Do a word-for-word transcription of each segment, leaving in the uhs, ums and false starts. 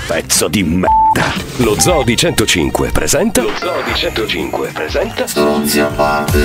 Pezzo di merda. Lo Zoo di centocinque presenta. Lo Zoo di centocinque presenta. Stronzi a parte.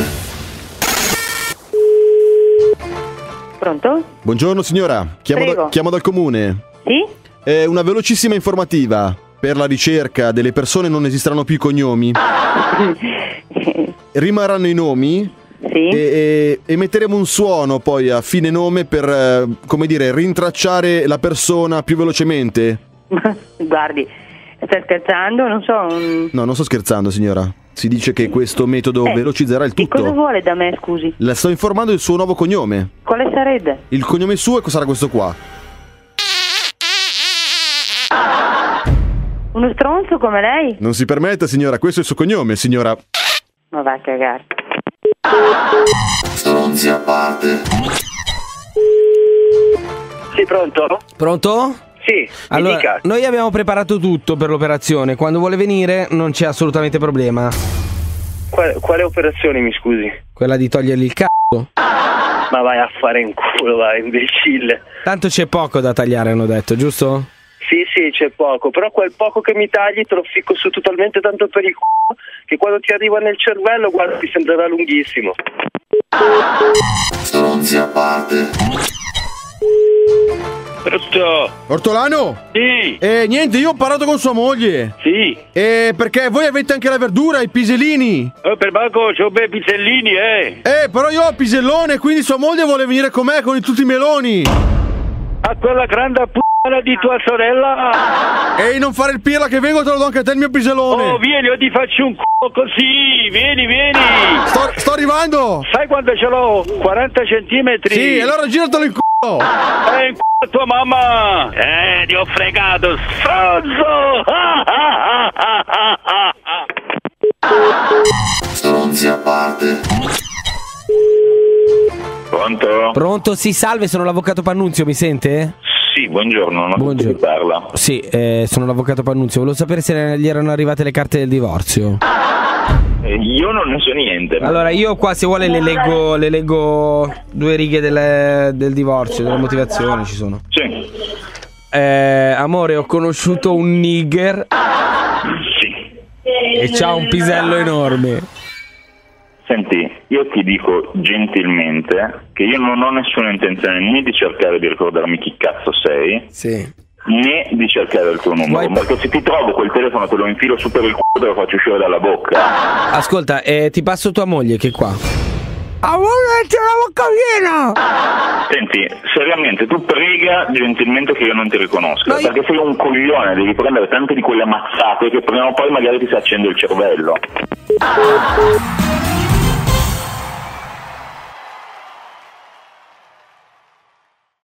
Pronto? Buongiorno signora, chiamo, da, chiamo dal comune. Sì? È una velocissima informativa. Per la ricerca delle persone non esisteranno più i cognomi. Rimarranno i nomi. Sì. E, e, e metteremo un suono poi a fine nome per, eh, come dire, rintracciare la persona più velocemente. Guardi, stai scherzando? Non so. Un... No, non sto scherzando signora. Si dice che questo metodo eh, velocizzerà il tutto. E cosa vuole da me, scusi? La sto informando del suo nuovo cognome. Quale sarebbe? Il cognome suo sarà questo qua. Uno stronzo come lei? Non si permetta signora, questo è il suo cognome signora. Ma va a cagare. Stronzi a parte. Sì, pronto? Pronto? Sì, allora, mi dica. noi abbiamo preparato tutto per l'operazione. Quando vuole venire non c'è assolutamente problema. Quale, quale operazione, mi scusi? Quella di togliergli il c***o. Ma vai a fare in culo, vai, imbecille. Tanto c'è poco da tagliare, hanno detto, giusto? Sì, sì, c'è poco, però quel poco che mi tagli te lo ficco su totalmente tanto per il culo che quando ti arriva nel cervello, guarda, ti sembrerà lunghissimo. Stronzi a parte. Pronto? Ortolano? Sì. Eh, niente, io ho parlato con sua moglie. Sì. Eh, perché voi avete anche la verdura, i pisellini. Oh, per Marco, c'ho bei pizzellini, eh. Eh, però io ho pisellone, quindi sua moglie vuole venire con me con tutti i meloni. A quella grande p***a di tua sorella. Ehi, non fare il pirla che vengo, te lo do anche a te il mio pisellone. Oh, vieni, io ti faccio un c***o così. Vieni, vieni. Sto, sto arrivando. Sai quando ce l'ho? quaranta centimetri. Sì, allora giratelo in c***o. Eh, in c***o a tua mamma. Eh, ti ho fregato, stronzo. Stronzi a parte. Pronto? Pronto? Sì, salve, sono l'avvocato Pannunzio, mi sente? Sì, buongiorno, non Buongiorno. chi parla. Sì, eh, sono l'avvocato Pannunzio. Volevo sapere se gli erano arrivate le carte del divorzio. Eh, io non ne so niente. Allora, io qua se vuole le leggo, le leggo due righe del, del divorzio, delle motivazioni ci sono. Sì. Eh, amore, ho conosciuto un nigger Sì. e c'ha un pisello enorme. Senti, io ti dico gentilmente che io non ho nessuna intenzione né di cercare di ricordarmi chi cazzo sei, Sì. né di cercare il tuo numero, Vuoi... perché se ti trovo quel telefono te lo infilo su per il c***o e te lo faccio uscire dalla bocca. Ascolta, eh, ti passo tua moglie che è qua. Amore, c'è la bocca piena! Senti, seriamente, tu prega gentilmente che io non ti riconosca, Ma io- perché sei un coglione, devi prendere tante di quelle mazzate che prima o poi magari ti si accende il cervello.